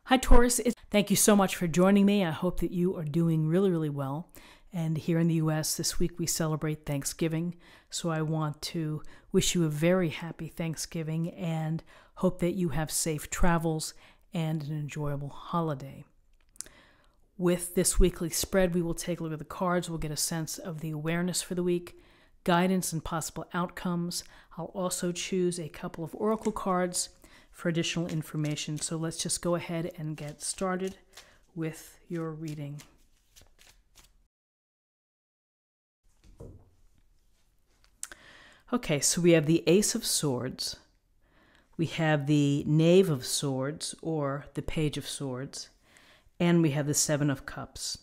Hi, Taurus. Thank you so much for joining me. I hope that you are doing really, really well. And here in the U.S. this week we celebrate Thanksgiving. So I want to wish you a very happy Thanksgiving and hope that you have safe travels and an enjoyable holiday. With this weekly spread, we will take a look at the cards. We'll get a sense of the awareness for the week, guidance and possible outcomes. I'll also choose a couple of oracle cards for additional information. So let's just go ahead and get started with your reading. Okay, so we have the Ace of Swords. We have the Knave of Swords, or the Page of Swords. And we have the Seven of Cups.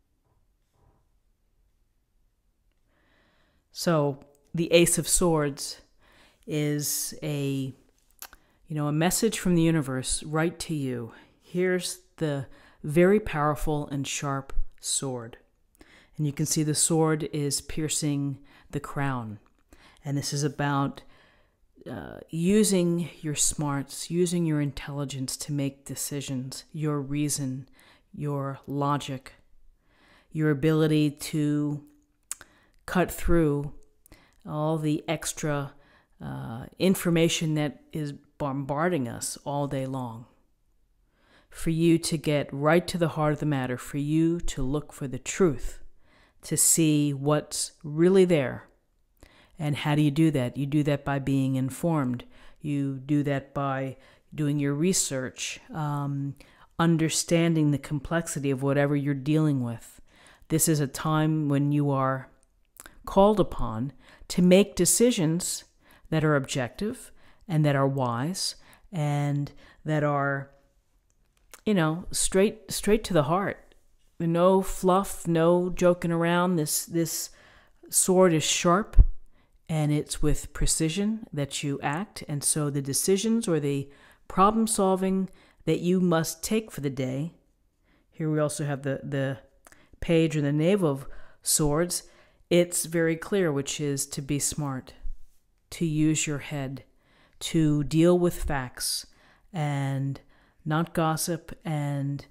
So the Ace of Swords is a message from the universe right to you. Here's the very powerful and sharp sword. And you can see the sword is piercing the crown. And this is about using your smarts, using your intelligence to make decisions, your reason, your logic, your ability to cut through all the extra information that is bombarding us all day long. For you to get right to the heart of the matter, for you to look for the truth, to see what's really there. And how do you do that? You do that by being informed. You do that by doing your research, understanding the complexity of whatever you're dealing with. This is a time when you are called upon to make decisions that are objective and that are wise and that are, straight to the heart. No fluff, no joking around. This sword is sharp and it's with precision that you act. And so the decisions or the problem solving that you must take for the day. Here we also have the Page or the Knave of Swords. It's very clear, which is to be smart, to use your head, to deal with facts and not gossip and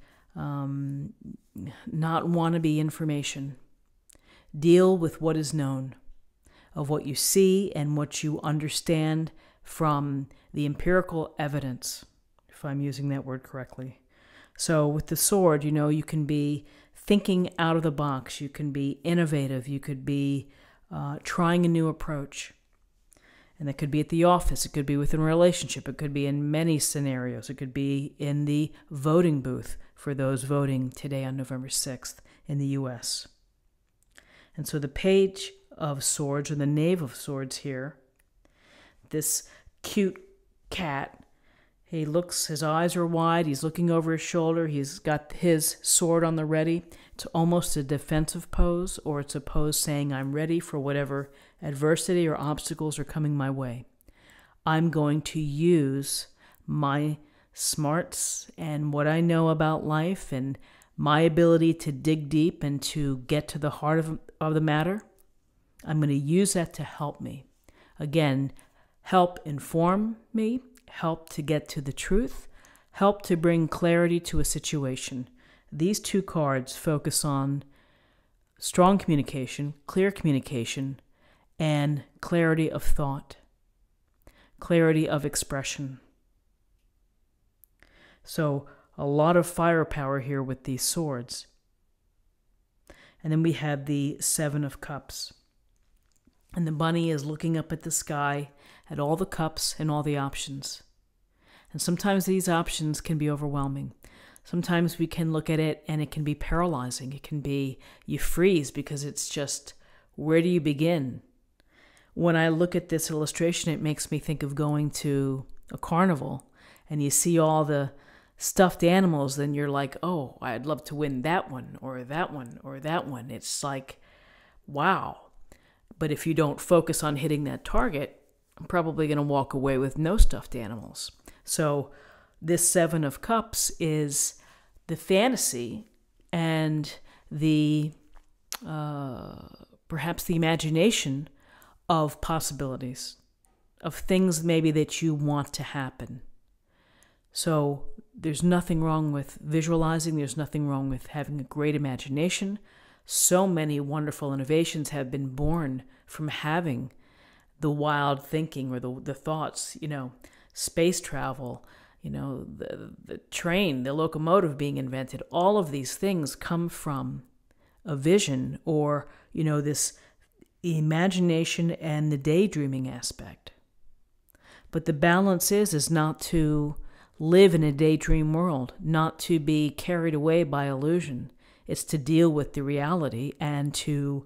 not wannabe information. Deal with what is known, of what you see and what you understand from the empirical evidence, if I'm using that word correctly. So with the sword, you can be thinking out of the box. You can be innovative. You could be trying a new approach. And that could be at the office. It could be within a relationship. It could be in many scenarios. It could be in the voting booth for those voting today on November 6th in the U.S. And so the Page of Swords, or the Knave of Swords here, this cute cat, his eyes are wide, he's looking over his shoulder, he's got his sword on the ready. It's almost a defensive pose, or it's a pose saying, I'm ready for whatever adversity or obstacles are coming my way. I'm going to use my smarts and what I know about life and my ability to dig deep and to get to the heart of the matter. I'm going to use that to help me. Again, help inform me, help to get to the truth, help to bring clarity to a situation. These two cards focus on strong communication, clear communication, and clarity of thought, clarity of expression. So a lot of firepower here with these swords. And then we have the Seven of Cups. And the bunny is looking up at the sky, at all the cups and all the options. And sometimes these options can be overwhelming. Sometimes we can look at it and it can be paralyzing. It can be, you freeze because it's just, where do you begin? When I look at this illustration, it makes me think of going to a carnival and you see all the stuffed animals, then you're like, oh, I'd love to win that one or that one or that one. It's like, wow. But if you don't focus on hitting that target, I'm probably going to walk away with no stuffed animals. So this Seven of Cups is the fantasy and the perhaps the imagination of possibilities, of things maybe that you want to happen. So there's nothing wrong with visualizing. There's nothing wrong with having a great imagination. So many wonderful innovations have been born from having the wild thinking or the thoughts, space travel, the train, the locomotive being invented. All of these things come from a vision or, this imagination and the daydreaming aspect. But the balance is not to live in a daydream world, not to be carried away by illusion. It's to deal with the reality and to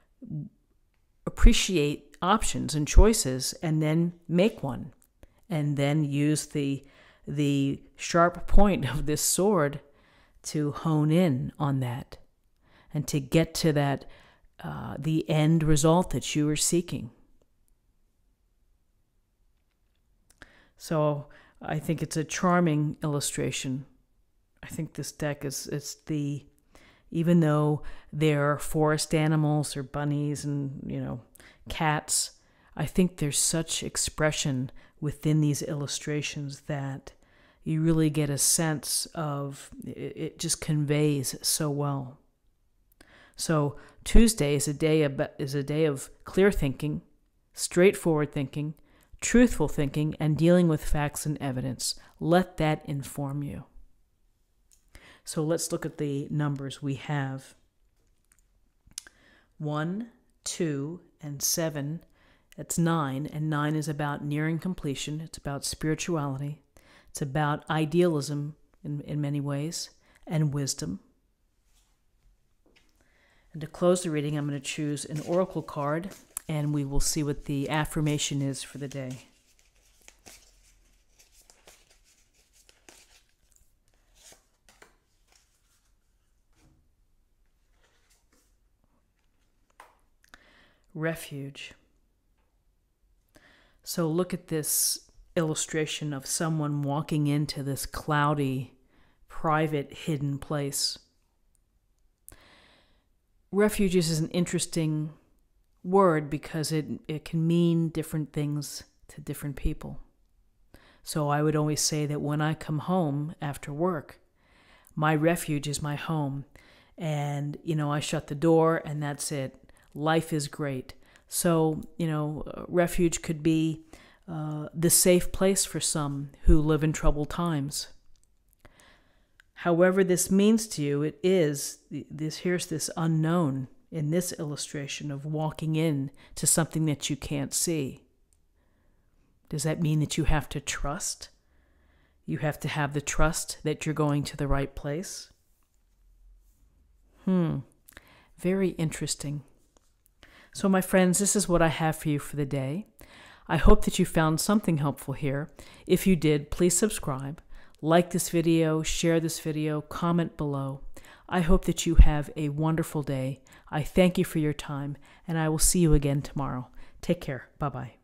appreciate options and choices and then make one. And then use the sharp point of this sword to hone in on that and to get to that, the end result that you are seeking. So I think it's a charming illustration. I think this deck even though they're forest animals or bunnies and, cats, I think there's such expression within these illustrations that you really get a sense of, it just conveys so well. So Tuesday is a day of clear thinking, straightforward thinking, truthful thinking, and dealing with facts and evidence. Let that inform you. So let's look at the numbers we have. 1, 2, and 7. That's 9, and 9 is about nearing completion. It's about spirituality. It's about idealism in many ways, and wisdom. And to close the reading, I'm going to choose an oracle card, and we will see what the affirmation is for the day. Refuge. So look at this illustration of someone walking into this cloudy, private, hidden place. Refuge is an interesting word because it can mean different things to different people. So I would always say that when I come home after work, my refuge is my home. And, I shut the door and that's it. Life is great. So, refuge could be the safe place for some who live in troubled times. However this means to you, here's this unknown in this illustration of walking in to something that you can't see. Does that mean that you have to trust? You have to have the trust that you're going to the right place? Very interesting. So my friends, this is what I have for you for the day. I hope that you found something helpful here. If you did, please subscribe, like this video, share this video, comment below. I hope that you have a wonderful day. I thank you for your time, and I will see you again tomorrow. Take care. Bye-bye.